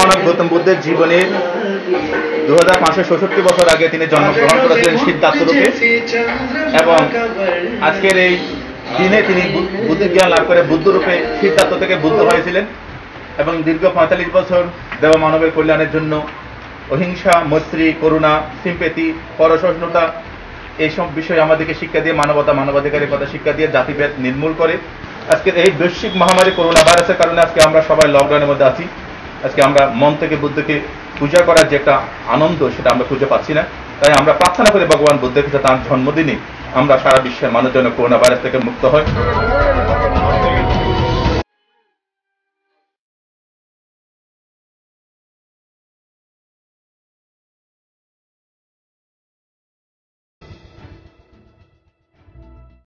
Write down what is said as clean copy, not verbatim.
মহামানব গৌতম বুদ্ধের জীবনের 2566 বছর আগে তিনি জন্মগ্রহণ করেছিলেন সিদ্ধার্থ রূপে, এবং আজকের এই দিনে তিনি বুদ্ধি জ্ঞান লাভ করে বুদ্ধ রূপে সিদ্ধার্থ থেকে বুদ্ধ হয়েছিলেন, এবং দীর্ঘ 45 বছর দেব মানবের কল্যাণের জন্য অহিংসা, মৈত্রী, করুণা, সিম্পেথি, পরসহিষ্ণুতা এইসব বিষয় আমাদেরকে শিক্ষা দিয়ে মানবতা, মানবাধিকারের কথা শিক্ষা দিয়ে জাতিভেদ নির্মূল করে আজকের এই বৈশ্বিক মহামারী করোনা ভাইরাসের কারণে আজকে আমরা সবাই লকডাউনের মধ্যে আছি। আজকে আমরা মন থেকে বুদ্ধকে পূজা করার যে একটা আনন্দ সেটা আমরা খুঁজে পাচ্ছি না। তাই আমরা প্রার্থনা করি ভগবান বুদ্ধের কাছে তার জন্মদিনে আমরা সারা বিশ্বের মানুষ যেন করোনা ভাইরাস থেকে মুক্ত হয়।